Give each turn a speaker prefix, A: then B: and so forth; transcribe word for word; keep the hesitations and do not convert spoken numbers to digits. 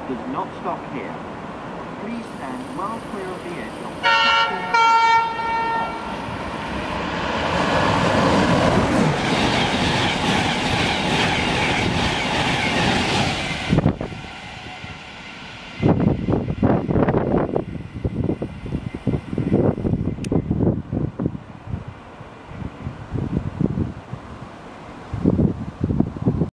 A: does not stop here. Please stand well clear of the edge of the platform.